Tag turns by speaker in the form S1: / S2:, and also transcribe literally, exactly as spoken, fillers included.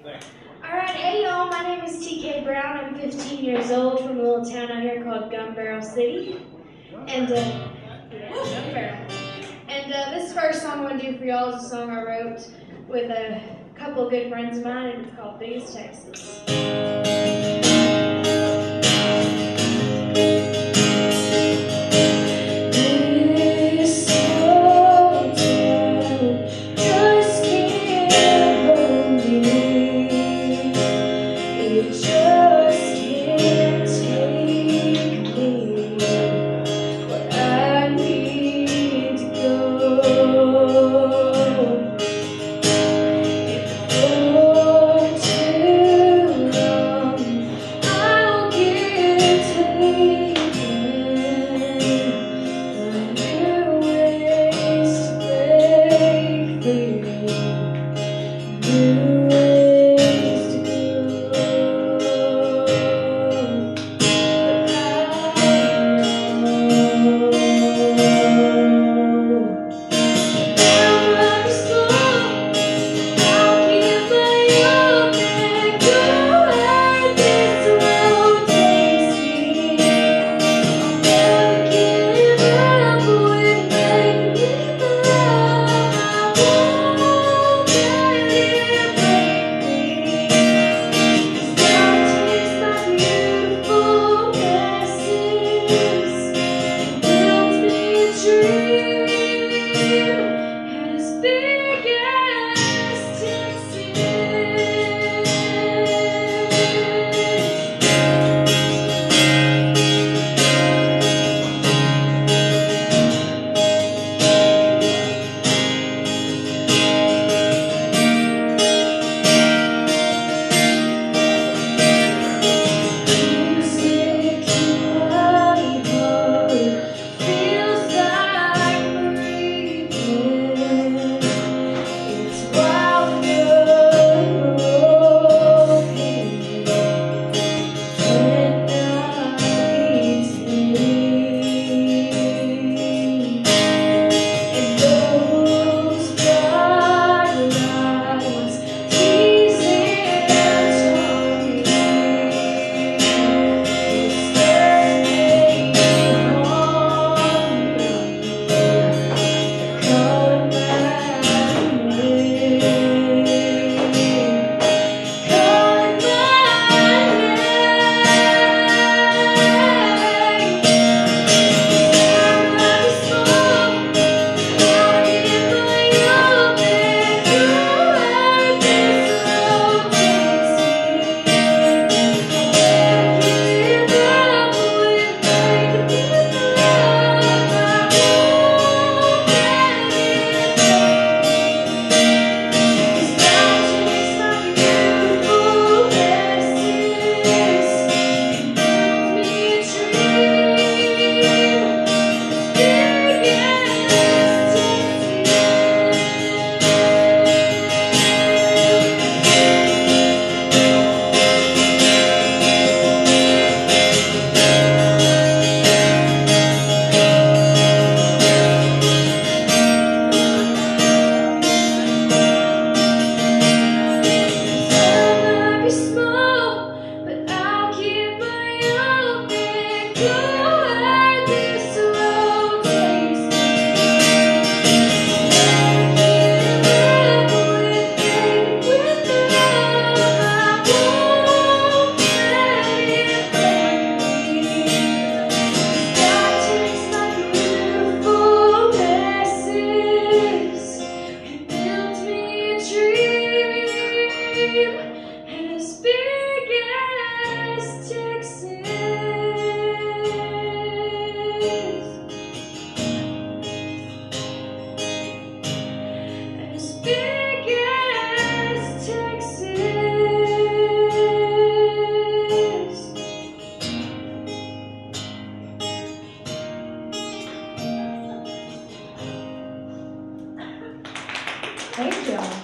S1: Alright, hey y'all, my name is T K Brown. I'm fifteen years old from a little town out here called Gun Barrel City. And, uh, yeah, Gun Barrel. And uh, this first song I'm going to do for y'all is a song I wrote with a couple of good friends of mine, and it's called Biggest Texas. Thank you.